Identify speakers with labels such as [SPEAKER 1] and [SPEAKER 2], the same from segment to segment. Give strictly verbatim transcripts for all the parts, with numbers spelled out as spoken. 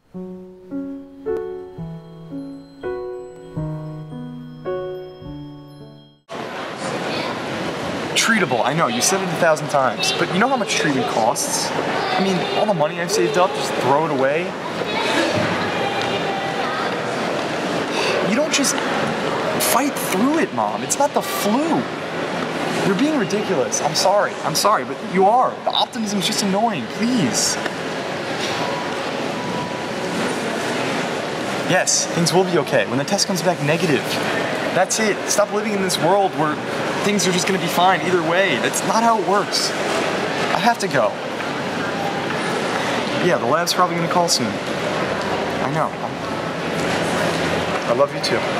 [SPEAKER 1] Treatable, I know, you said it a thousand times, but you know how much treatment costs? I mean, all the money I've saved up, just throw it away. You don't just fight through it, Mom. It's not the flu. You're being ridiculous. I'm sorry. I'm sorry, but you are. The optimism's just annoying. Please. Yes, things will be okay. When the test comes back negative, that's it. Stop living in this world where things are just gonna be fine either way. That's not how it works. I have to go. Yeah, the lab's probably gonna call soon. I know. I love you too.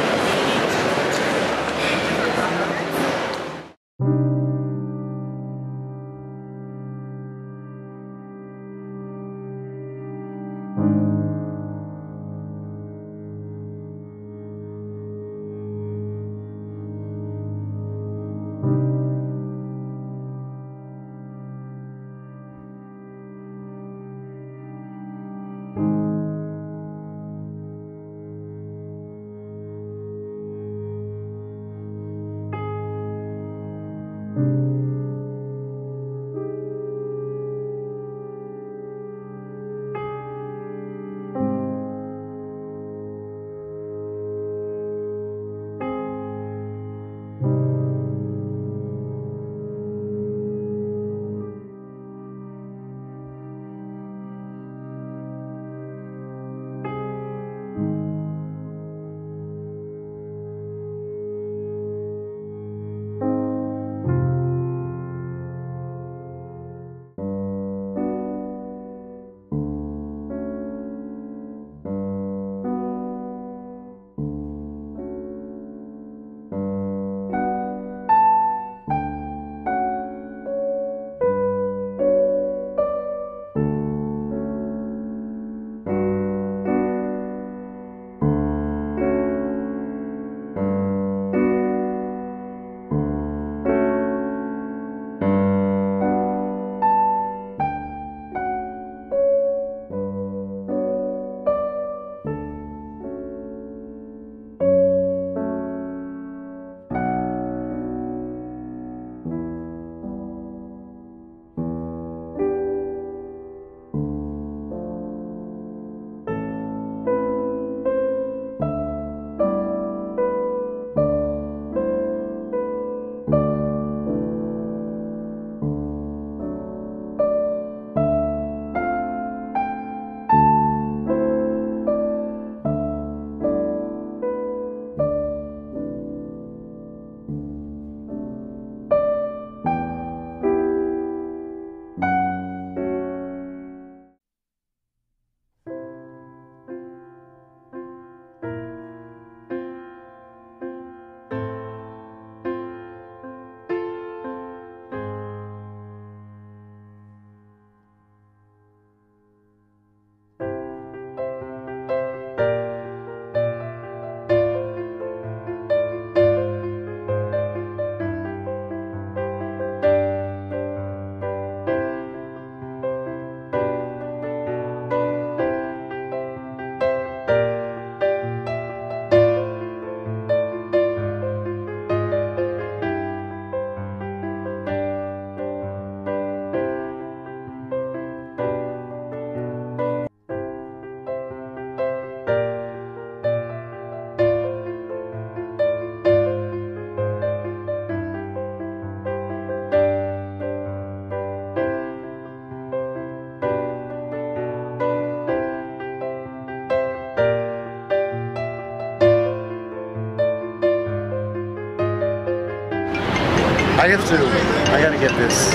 [SPEAKER 1] I have to, I gotta get this.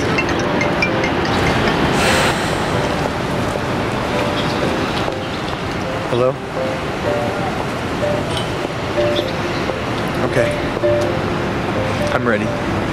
[SPEAKER 1] Hello? Okay. I'm ready.